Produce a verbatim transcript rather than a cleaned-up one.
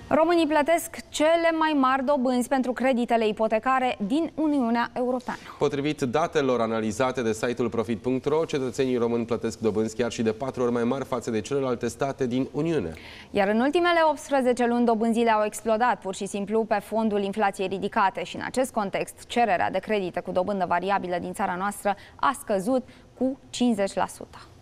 Românii plătesc cele mai mari dobânzi pentru creditele ipotecare din Uniunea Europeană. Potrivit datelor analizate de site-ul profit punct ro, cetățenii români plătesc dobânzi chiar și de patru ori mai mari față de celelalte state din Uniune. Iar în ultimele optsprezece luni dobânzile au explodat pur și simplu pe fondul inflației ridicate și în acest context cererea de credite cu dobândă variabilă din țara noastră a scăzut cu cincizeci la sută.